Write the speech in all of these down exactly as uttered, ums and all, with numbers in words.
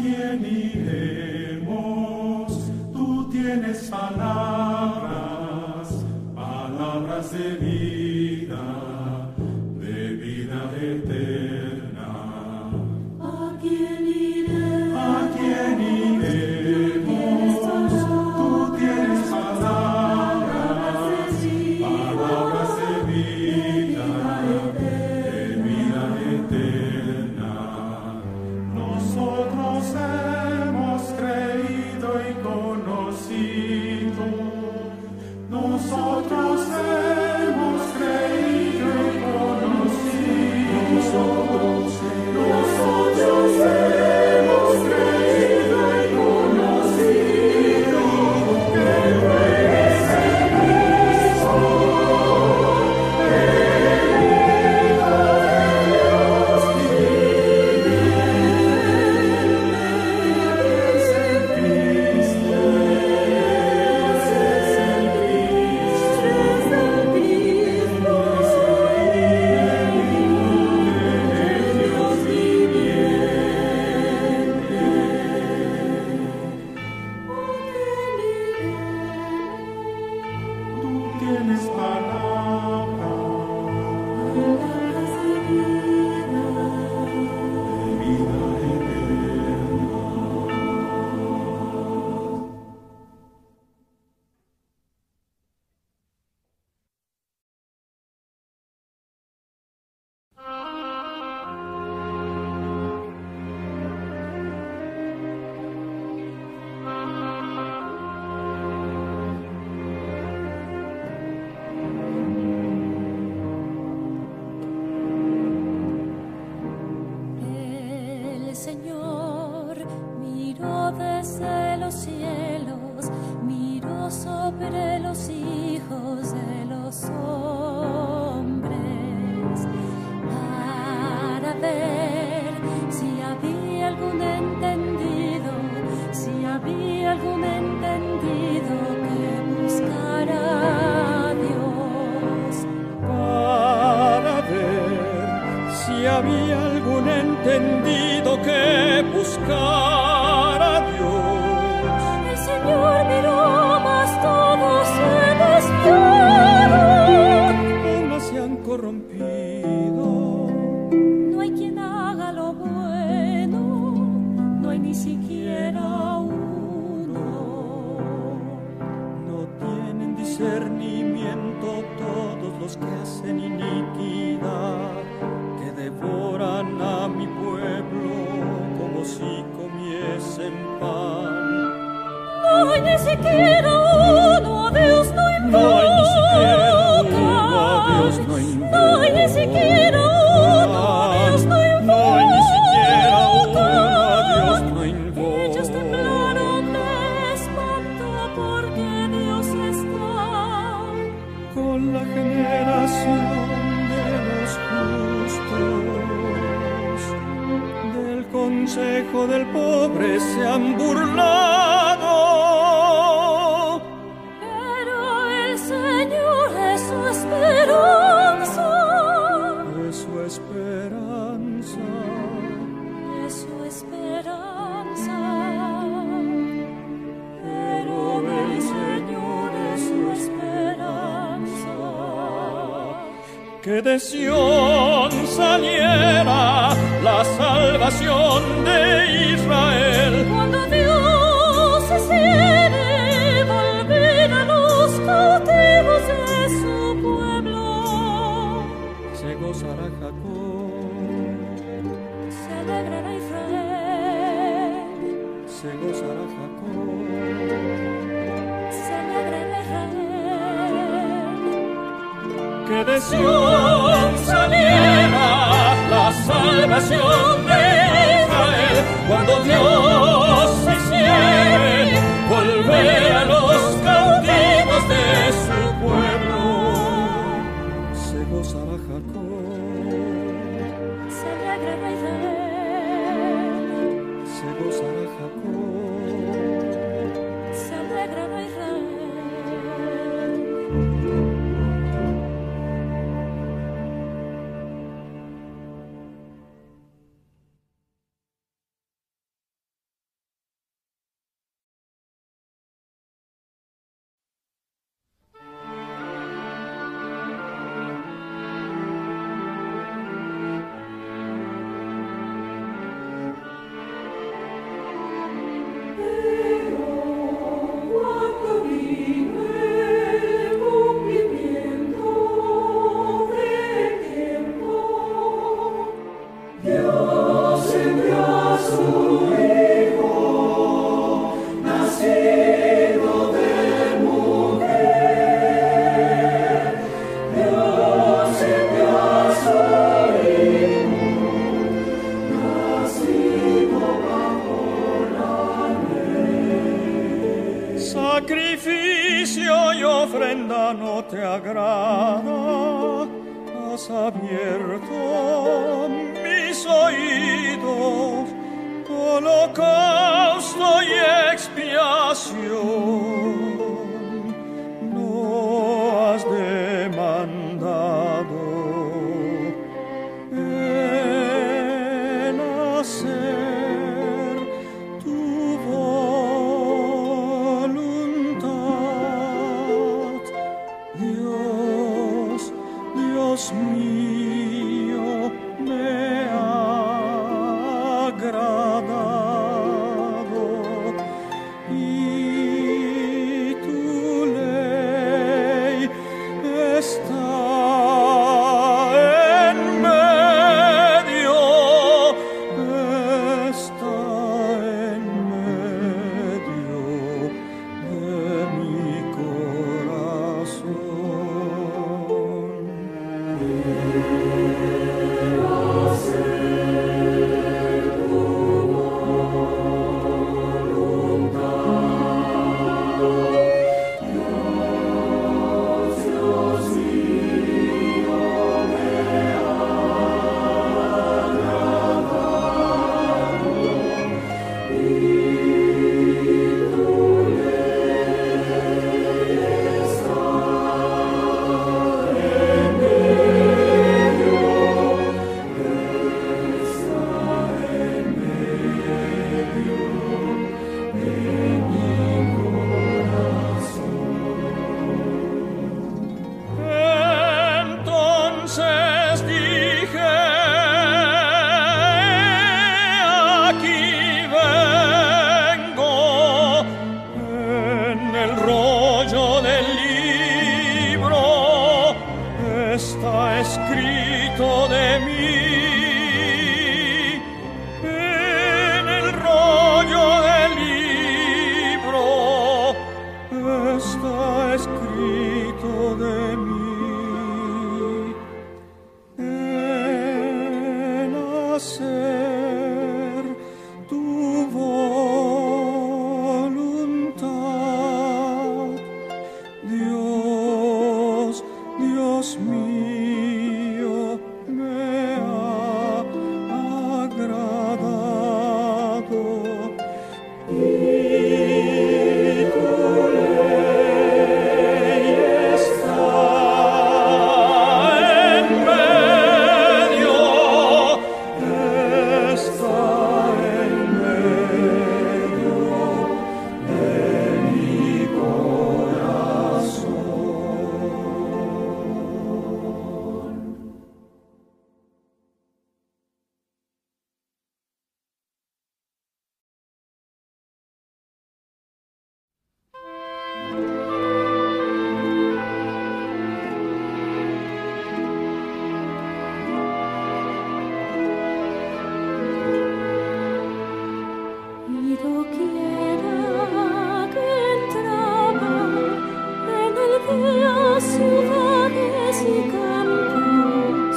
quién iremos? Tú tienes palabras, palabras de vida, de vida eterna. ¿A quién iremos? ¿A quién iremos? Tú tienes palabras, palabras de vida, de vida eterna. Nosotros hemos creído y conocido. Nosotros hemos creído y conocido. Nosotros, nosotros hemos creído y conocido que tú eres el Cristo, el Hijo de Dios viviente. Es el Cristo, es el Cristo, es el Cristo, es el Hijo de Dios viviente. Tú tienes palabras de vida eterna. El Señor miró desde los cielos, miró sobre los hijos de los hombres, para ver si había algún entendido, si había algún entendido que buscara a Dios. Para ver si había algún entendido que buscara a Dios. El Señor miró, mas todos se desviaron. Unas se han corrompido, No hay quien haga lo bueno, no hay ni siquiera uno. no tienen discernimiento todos los que hacen iniquidad, que devoran a mi pueblo como si comiesen pan. No hay ni siquiera uno, a Dios no No hay ni siquiera invocan. uno, a Dios no No hay ni siquiera uno, a Dios no invocan. No hay ni siquiera uno, a Dios no invocan. Ellos temblaron de espanto porque Dios está Con la generación de los justos, del consejo del pobre se han burlado. Pero el Señor es su esperanza, Es su esperanza, es su esperanza. Pero el Señor es su esperanza. que de Sión saliera la salvación de Israel. Cuando Dios se quiere volver a los cautivos de su pueblo, Se gozará Jacob, se alegrará Israel, se gozará Jacob. se alegrará Israel. Que de Sión saliera la salvación de Israel. Cuando Dios se hiciere volver a los cautivos de su pueblo, se gozará Jacob, Se alegrará Israel, se gozará Jacob. se alegrará Israel. Sacrificio y ofrenda no te agrada, has abierto mis oídos, holocausto y expiación no has demandado. En hacer tu voluntad, Dios, Dios mío, me ha agradado, y tu ley está en medio, está en medio de mi Entonces dije, aquí vengo, en el rollo del libro está escrito de mí, en el rollo del libro está escrito de mí. En hacer tu voluntad, Dios, Dios mío, me ha agradado, y tu ley está en medio, está en medio de mi corazón. Y doquiera que entraba, en el día ciudades y campos,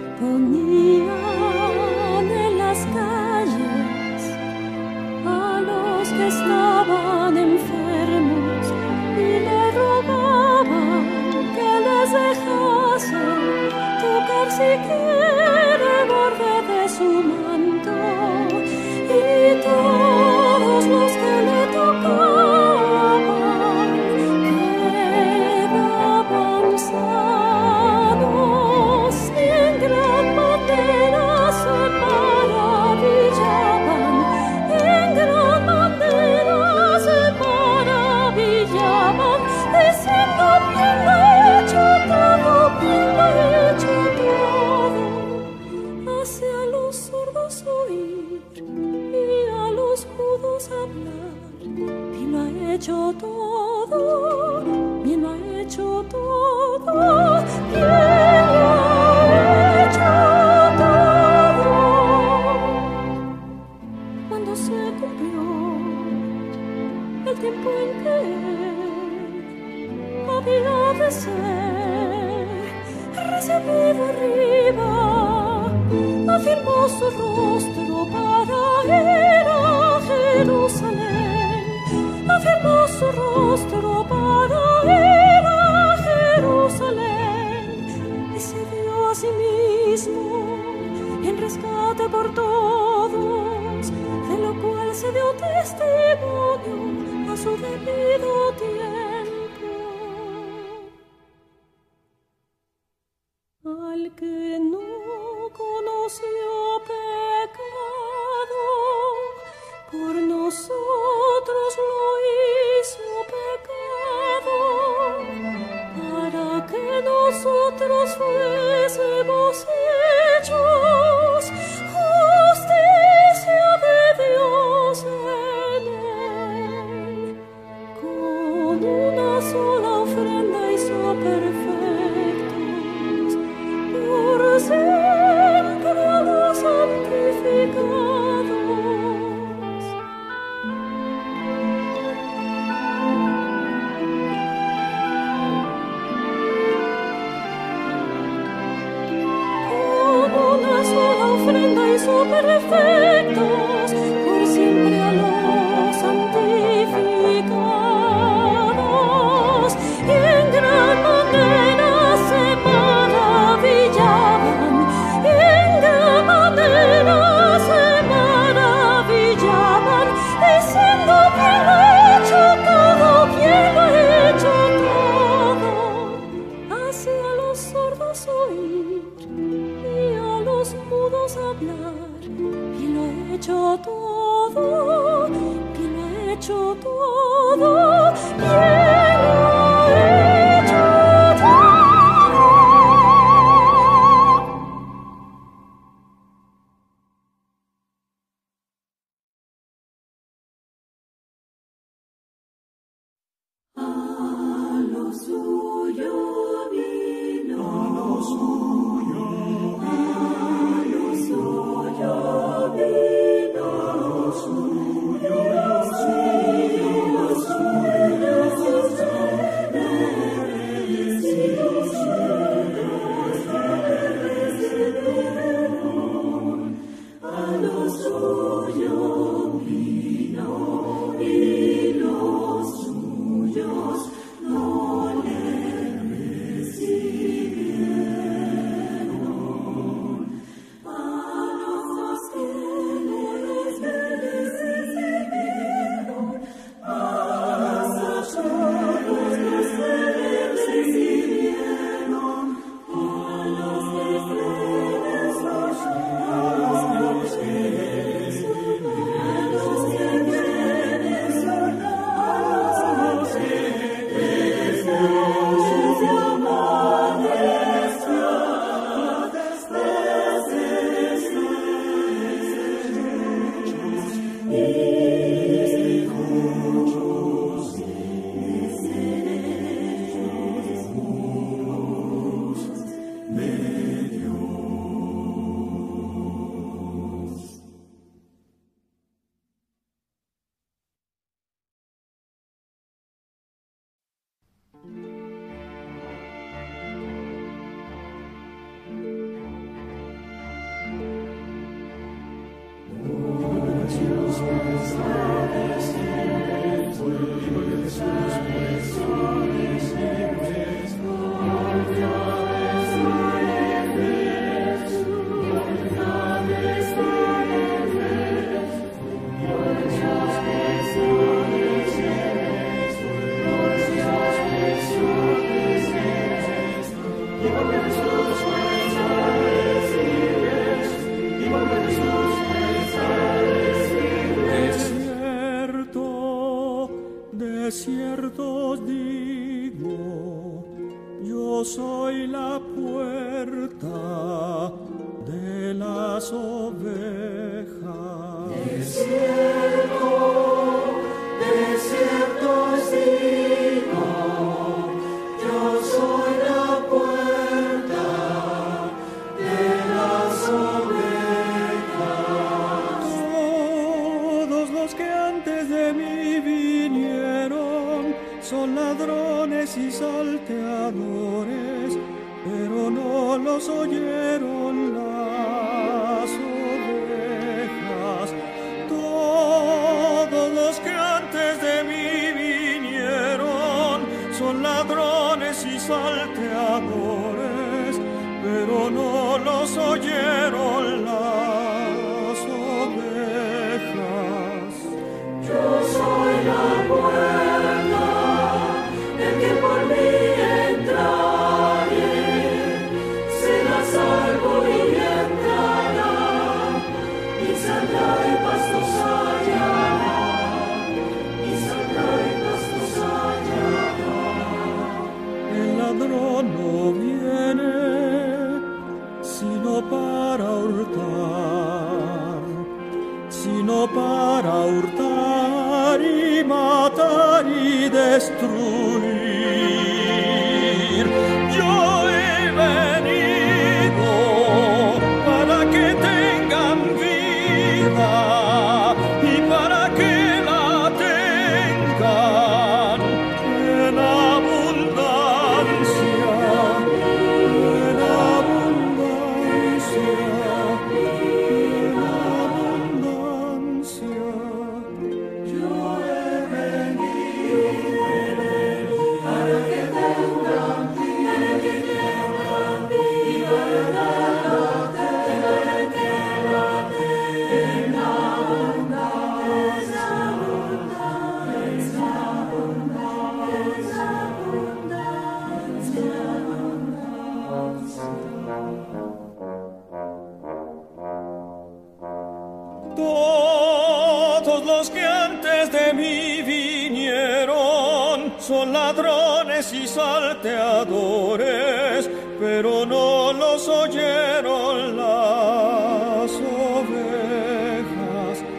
ponían en las calles a los que estaban enfermos y le rogaban que les dejase tocar siquiera el borde de su manto. Y todos los que le tocaban quedaban sanos, y en gran manera se maravillaban, en gran manera se maravillaban, diciendo: bien lo he hecho todo, bien lo he hecho todo. Hace a los sordos oír y a los mudos hablar, bien lo ha hecho todo, bien lo ha hecho todo, bien lo ha hecho todo. afirmó su rostro para ir a Jerusalén, afirmó su rostro para ir a Jerusalén, y se dio a sí mismo en rescate por todos, de lo cual se dio testimonio a su debido tiempo. Al que no conoció pecado, por nosotros lo hizo pecado, para que nosotros fuésemos hechos justicia de Dios en él. Con una sola ofrenda hizo perfectos por siempre a los santificados. Con una sola ofrenda hizo perfectos por siempre a los santificados, y en gran manera se maravillaban, y en gran manera se maravillaban, diciendo: ¿quién lo ha hecho todo? ¿Quién lo ha hecho todo? Hace a los sordos oír y a los mudos hablar, ¿quién lo ha hecho todo? ¿Quién lo ha hecho todo? ¿Quién lo ha hecho todo? A lo suyo vino, a lo suyo, a lo suyo vino, a lo suyo, a lo suyo, a lo suyo, a lo suyo vino y los suyos no le recibieron. A los que les recibieron, a los sordos los recibieron, a los que fieles los De cierto os digo, yo soy la puerta de las ovejas. De cierto, de cierto os digo, yo soy la puerta de las ovejas. Todos los que antes de mí vinieron son ladrones y salteadores, pero no los oyeron las salteadores, pero no los oyeron las ovejas. Yo soy la puerta, el que por mí entrare, será salvo y entrará, y saldrá y pastos hallará, y saldrá y pastos hallará. El ladrón no viene sino para hurtar, sino para hurtar y matar y destruir. Yo he venido para que tengan vida y para que la tengan en abundancia, en abundancia, en abundancia. Yo he venido para que tengan vida, que tengan vida, que la tengan en abundancia, abundancia, abundancia, abundancia, Todos los que antes de mí vinieron son ladrones y salteadores, pero no los oyeron las ovejas.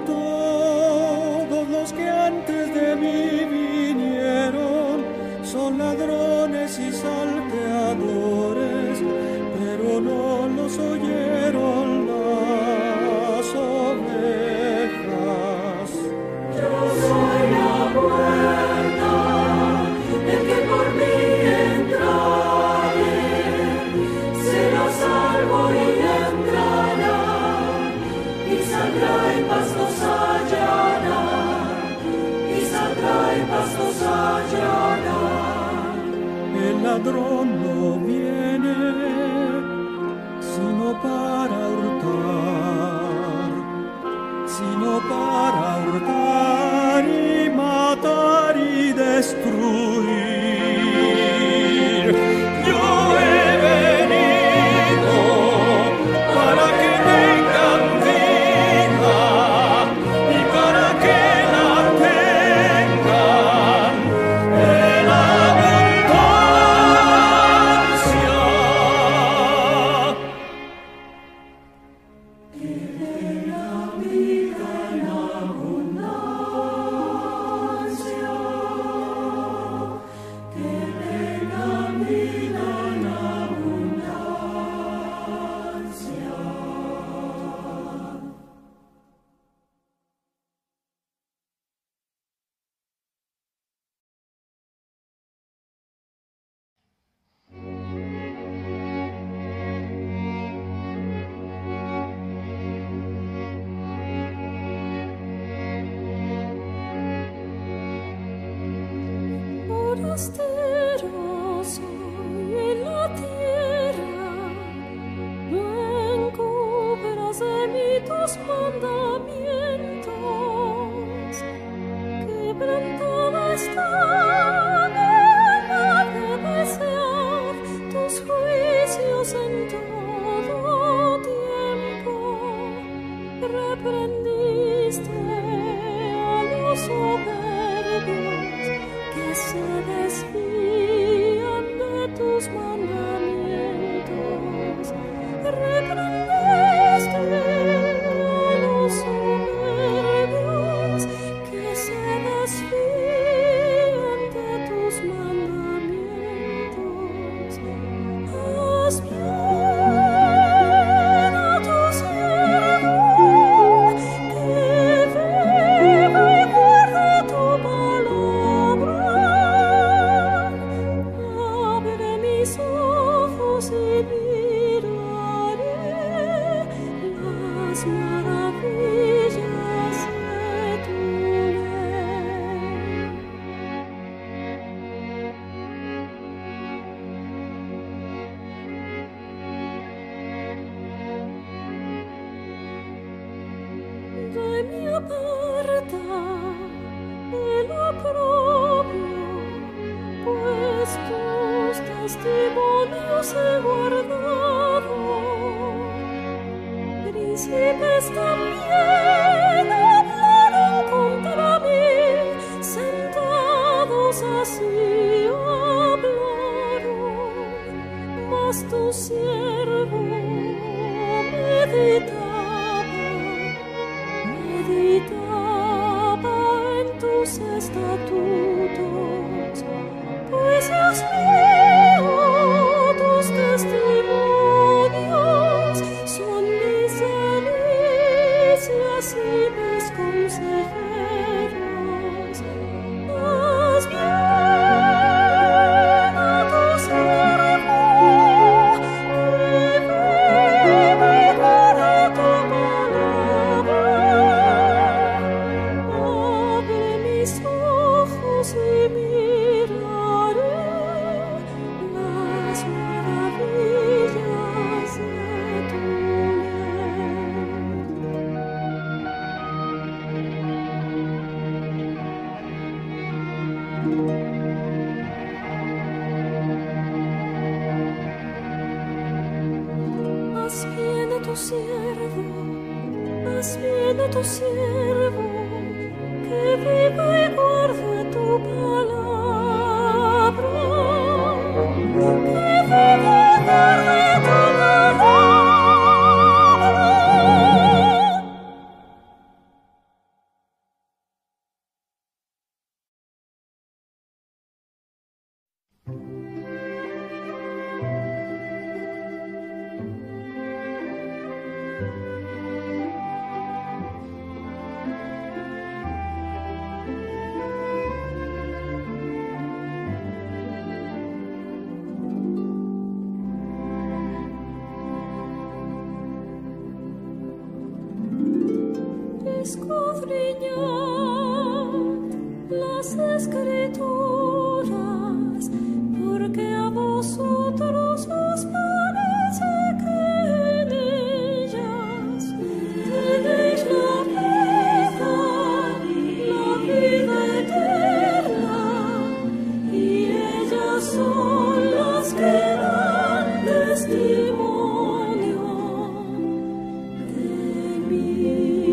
Todos los que antes de mí vinieron son ladrones y salteadores, pero no los oyeron las ovejas. Yo soy la puerta, el que por mí entrare, será salvo y entrará, y saldrá y pastos hallará, y saldrá y pastos hallará. El ladrón no viene sino para hurtar, sino para hurtar y matar y destruir. Yo he venido para que tengan vida y para que la tengan en abundancia. Forastero soy en la tierra, no encubras de mí tus mandamientos. Quebrantada está mi alma de desear tus juicios en todo tiempo. Reprendiste a los soberbios que se desvían de tus mandamientos. Reprendiste a los soberbios que se desvían de tus mandamientos. Haz bien a tu siervo, que vive y guarde tu palabra. Abre mis ojos y miraré las maravillas de tu ley. de mi aparta el oprobio, pues tus testimonios he guardado. Príncipes también hablaron contra mí, sentados así hablaron, mas tu siervo meditaba, meditaba en tus estatutos, pues Dios mío, tus testimonios son mis delicias y mis consejeros. Haz bien a tu siervo, que vive para tu palabra. Abre mis ojos y miraré las maravillas de tu ley. Haz bien a tu siervo, haz bien a tu siervo, que viva y guarde tu palabra, que viva y guarde tu palabra. Escudriñad las Escrituras, porque a vosotros os parece que en ellas tenéis la vida, la vida eterna, y ellas son las que dan testimonio de mí.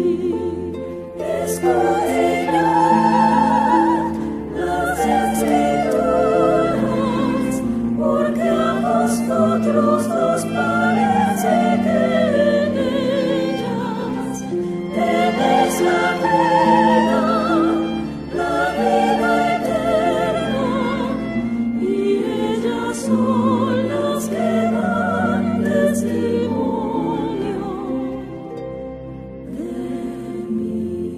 Escudriñad las Escrituras, porque a vosotros os parece que en ellas tenéis la vida, la vida eterna, y ellas son las que dan testimonio de mí.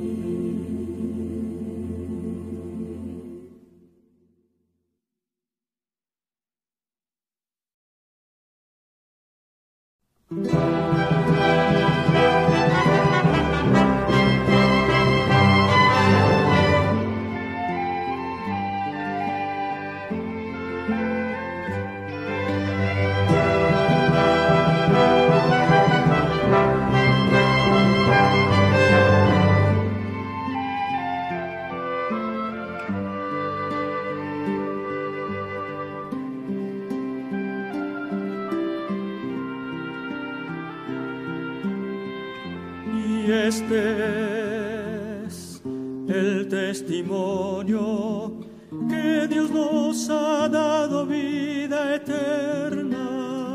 Y este es el testimonio que Dios nos ha dado, vida eterna.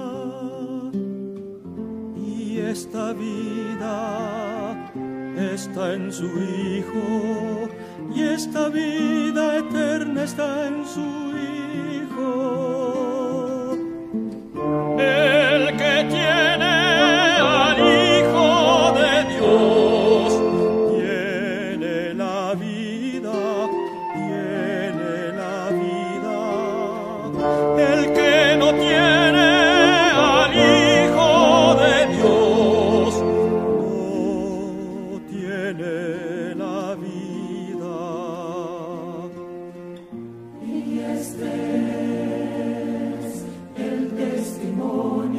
Y esta vida está en su Hijo, y esta vida eterna está en su Hijo. El que tiene al Hijo de Dios tiene la vida, tiene la vida. El que no tiene al Hijo de Dios no tiene la vida. Y este es el testimonio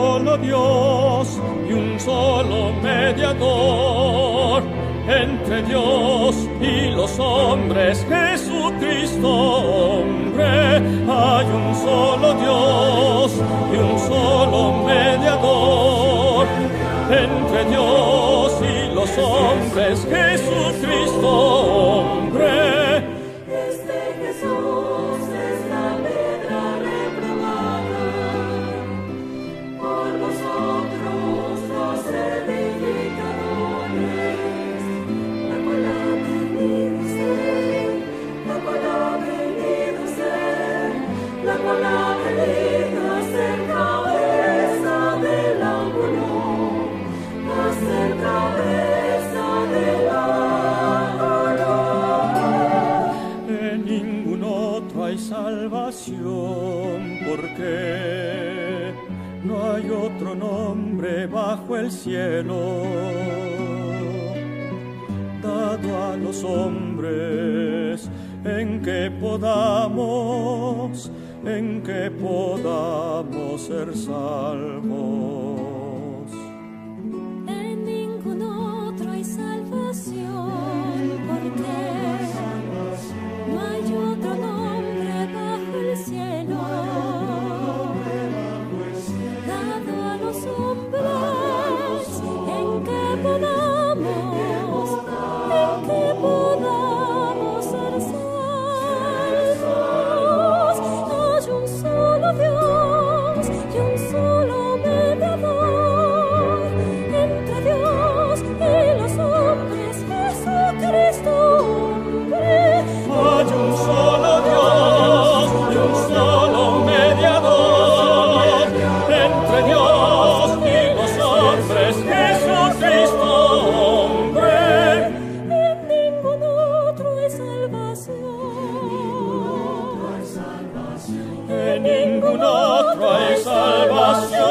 solo Dios y un solo mediador entre Dios y los hombres, Jesucristo hombre. Hay un solo Dios y un solo mediador entre Dios y los hombres, Jesucristo hombre. Este Jesús es la piedra reprobada por vosotros los edificadores, la cual ha venido ser, la cual ha venido ser, la cual ha venido a ser cabeza del ángulo, a ser cabeza del ángulo. En ningún otro hay salvación, porque no hay otro nombre bajo el cielo dado a los hombres en que podamos, en que podamos ser salvos. En ningún otro hay salvación, porque no hay otro nombre bajo el cielo dado a los hombres en que podamos, en que podamos ser salvos. Hay un solo Dios y un solo mediador entre Dios y los hombres, Jesucristo hombre. Hay un solo Dios y un solo mediador entre Dios y los hombres, Jesucristo hombre. En ningún otro hay salvación. En ningún otro hay salvación.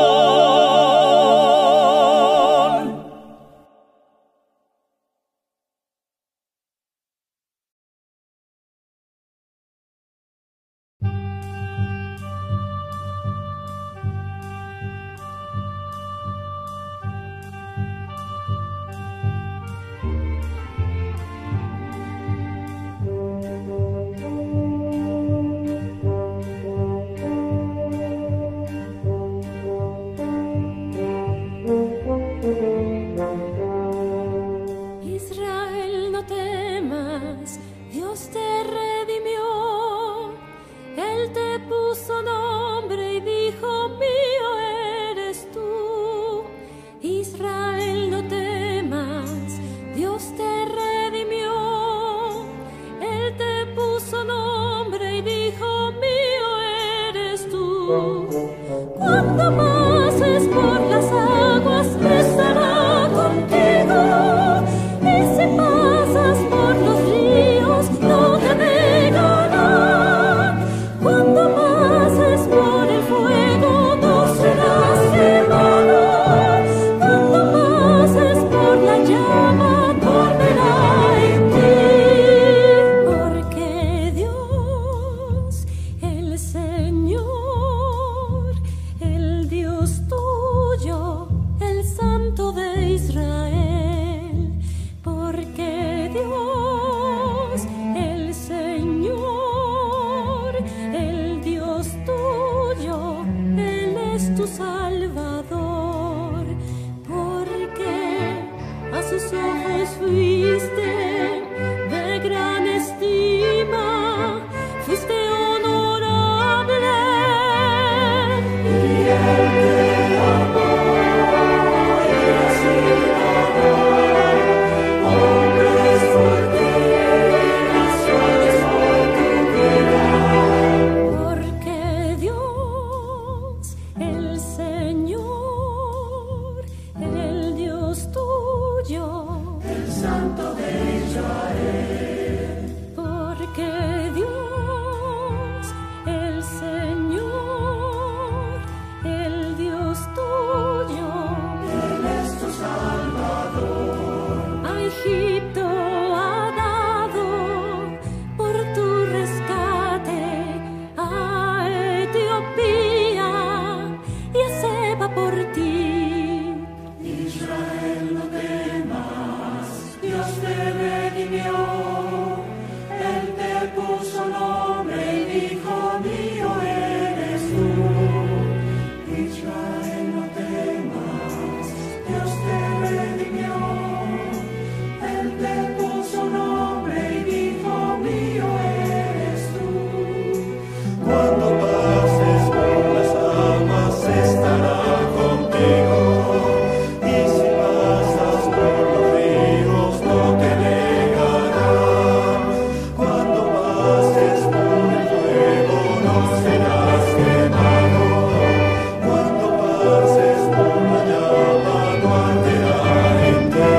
Israel, no temas, Dios te redimió. Él te puso nombre y dijo, mío eres tú. Israel, no temas, Dios te redimió. Él te puso nombre y dijo, mío eres tú. Cuando pases por las aguas, estará contigo. Y si pasas por los ríos, no te negarán. Cuando pases por el fuego, no serás quemado. Cuando pases por la llama, no arderá en ti. Porque Dios, el Señor, el Dios tuyo, el Santo de Israel, porque Dios, el Señor, el Dios tuyo, Él es tu Salvador, porque a sus ojos fuiste de gran estima, fuiste honorable. Y Él te amó y así hombres por ti, naciones por tu vida. Porque Dios, el Señor, el Dios tuyo, el Santo de por ti. Israel, no temas, Dios te redimió. Él te puso nombre y dijo, mío eres tú. Israel, no temas, Dios te redimió. Él te puso nombre y dijo, mío eres tú. Cuando pases por las aguas estará contigo. Y si pasas por los ríos no te negará. Cuando pases por el fuego no serás quemado. Cuando pases por la llama no arderá en ti.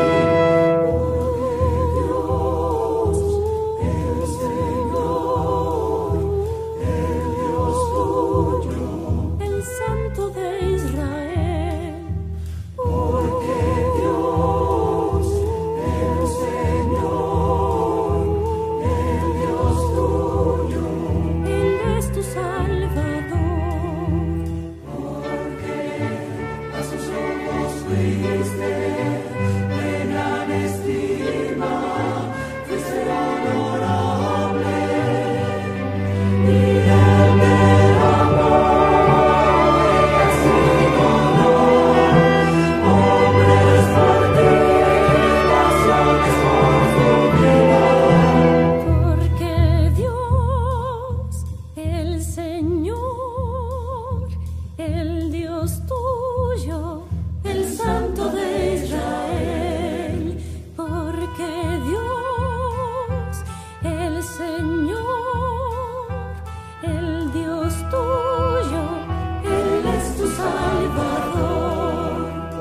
Dios, el Señor, el Dios tuyo, El Santo de Israel, porque Dios, el Señor, el Dios tuyo, Él es tu Salvador. porque a sus ojos fuiste de gran estima, fuiste honorable, y Él derramó el dolor, hombres por ti, naciones por su vida. Porque Dios, el Señor, el Dios tuyo, el Santo de Israel, porque Dios, el Señor, el Dios tuyo, Él es tu Salvador.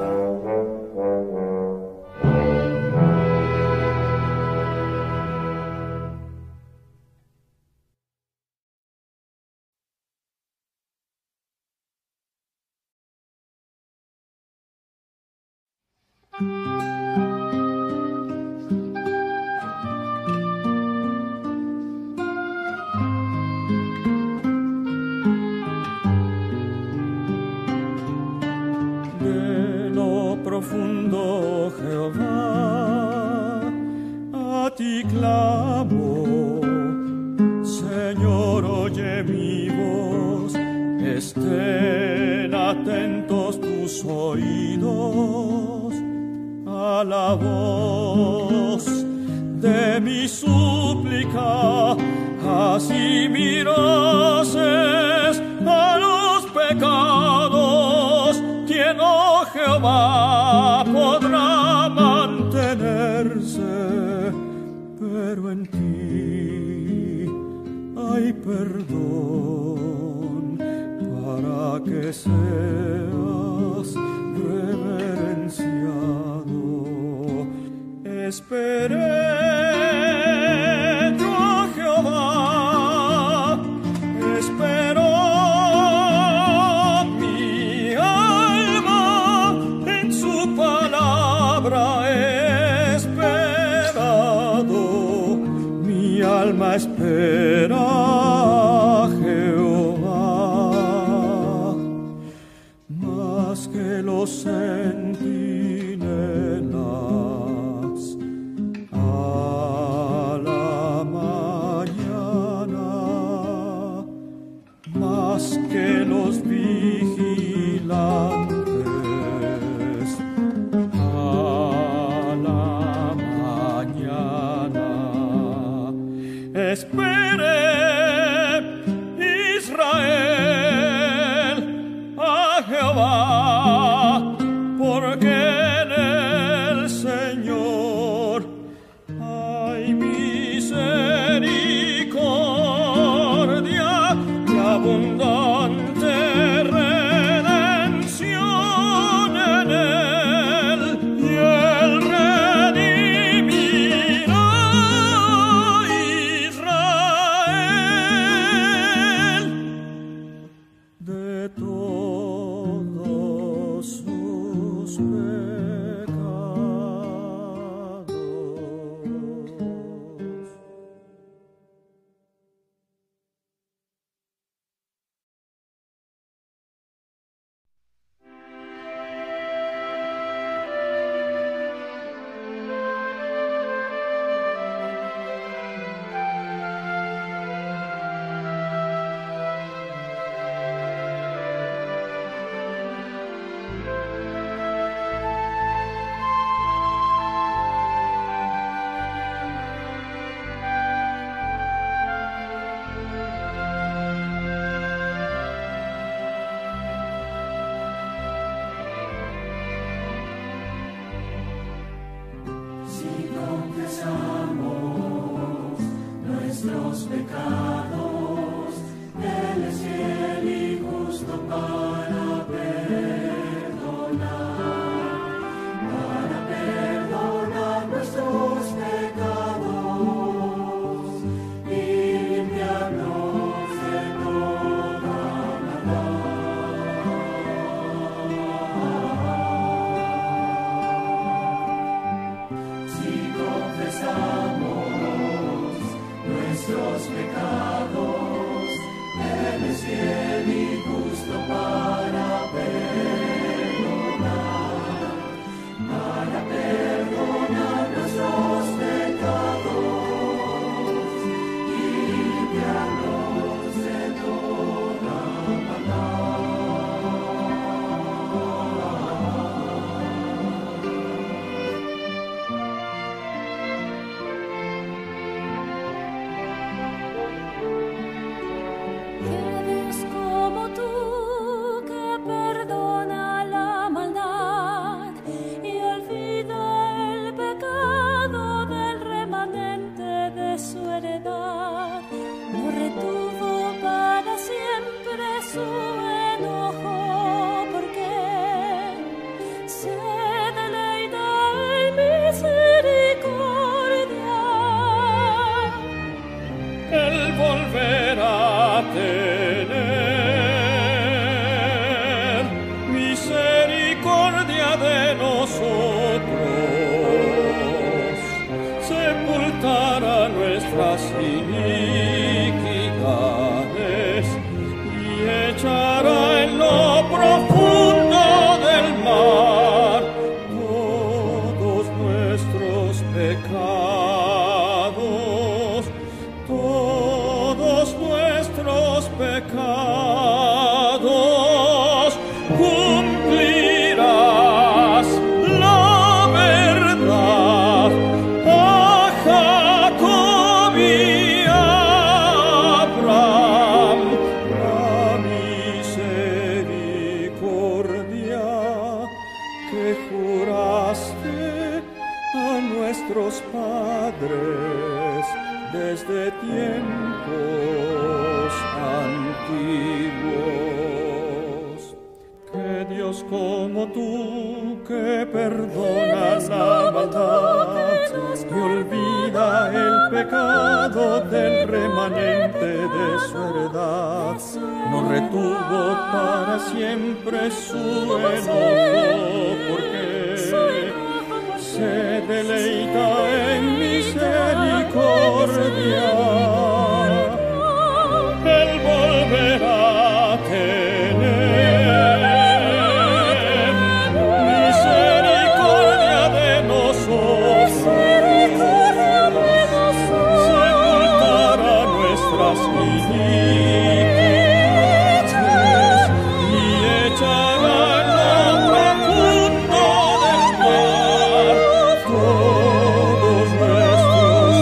De lo profundo, Jehová, a ti clamo. Señor, oye mi voz, estén atentos tus oídos a la voz de mi súplica, así mirases a los pecados. ¿Quién, oh Jehová, podrá mantenerse? Pero en ti hay perdón para que seas reverenciado. Esperé yo a Jehová, esperó mi alma en su palabra, he esperado, mi alma espera a Jehová, más que los centinelas a la mañana, más que los vigilantes a la mañana. Espere, Israel, a Jehová, porque en el Señor hay misericordia y abundante redención en él, y él redimirá a Israel de todos sus pecados. nuestros pecados, Él es fiel y justo para perdonar, para perdonar nuestros pecados y limpiarnos de toda maldad. Si confesamos nuestros pecados, Él es fiel y justo para perdonar, para perdonar nuestros pecados y limpiarnos de toda Que Dios como tú, que perdona la maldad y olvida el pecado del remanente de su heredad, no retuvo para siempre su enojo, porque se deleita en misericordia. El volverá a tener misericordia de nosotros, sepultará nuestras iniquidades y echará en lo profundo del mar todos nuestros pecados, todos nuestros pecados. Cumplirás la verdad a Jacob y a Abraham, la misericordia que juraste a nuestros padres desde tiempos antiguos. Que Dios como tú, que perdona la maldad y olvida el pecado del remanente de su heredad, no retuvo para siempre su enojo, porque se deleita en misericordia. Él volverá a tener misericordia de nosotros, sepultará nuestras iniquidades y echará en lo profundo del mar todos nuestros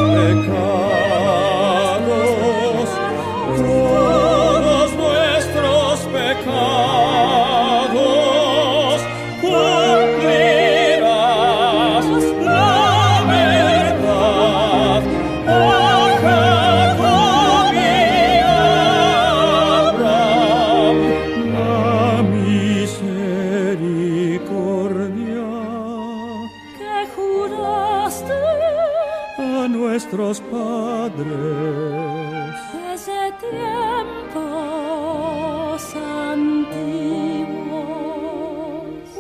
pecados, todos nuestros pecados. Cumplirás la verdad a Jacob y a Abraham, la misericordia Que juraste a nuestros padres desde tiempos antiguos.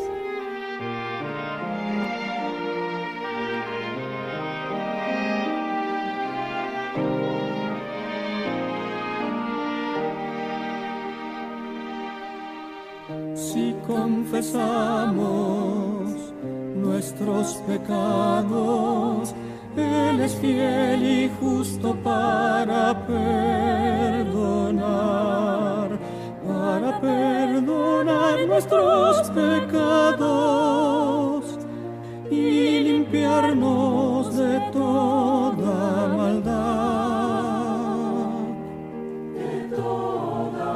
Si confesamos nuestros pecados, Él es fiel y justo para perdonar, para perdonar nuestros pecados y limpiarnos de toda maldad. De toda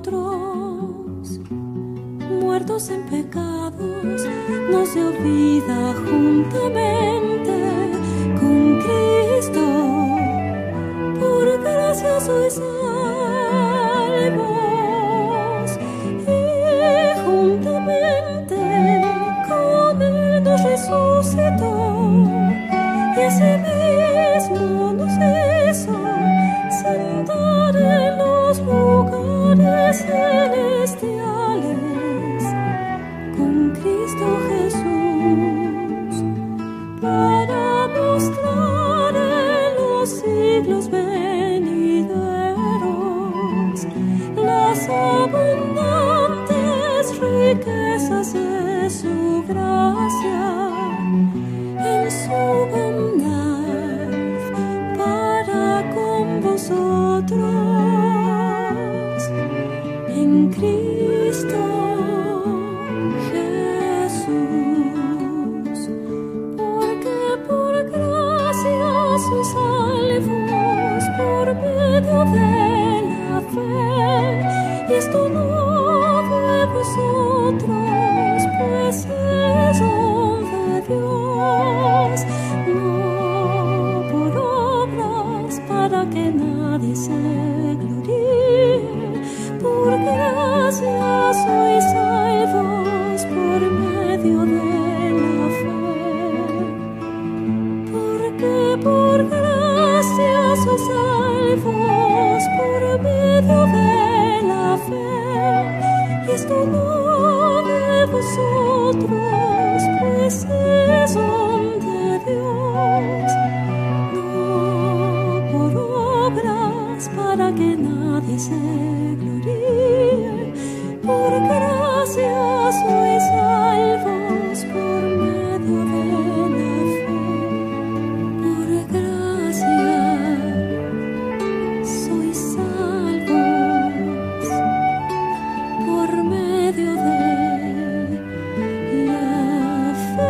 nosotros, muertos en pecados, nos dio vida juntamente con Cristo. Por gracia sois salvos, y juntamente con Él nos resucitó, y asimismo nos hizo sentar en los lugares celestiales con Cristo Jesús, para mostrar en los siglos venideros las abundantes riquezas de su gracia en su bondad para con vosotros en Cristo Jesús. Porque por gracia sois salvos por medio de la fe, y esto no de vosotros, pues es don de Dios, no por obras, para que nadie se gloríe. Por gracia sois salvos por medio de la fe. Porque por gracia sois salvos por medio de la fe, y esto no de vosotros, pues es don de Dios, no por obras, para que nadie se gloríe. Por gracia sois salvos por medio de la fe. Por gracia sois salvos por medio de la fe.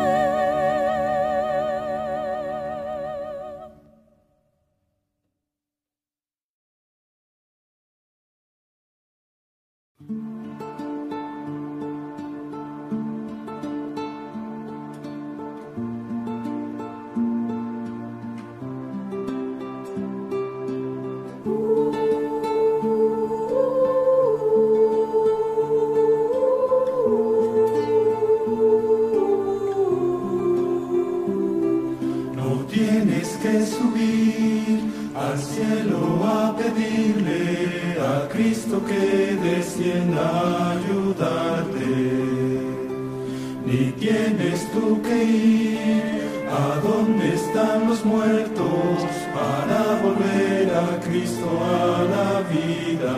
No tienes que subir al cielo a pedirle a Cristo que descienda a ayudarte, ni tienes tú que ir a donde están los muertos para volver a Cristo a la vida,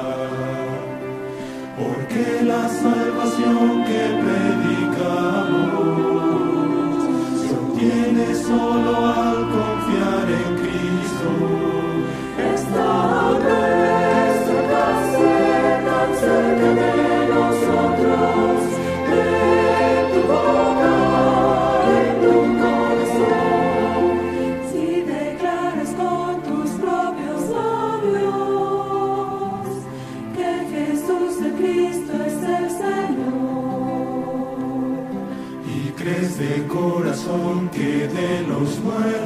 porque la salvación que predicamos se obtiene solo al confiar en Cristo. Está nuestra cerca, cerca de nosotros, en tu boca, en tu corazón. Si declaras con tus propios labios que Jesús de Cristo es el Señor, y crees de corazón que de los muertos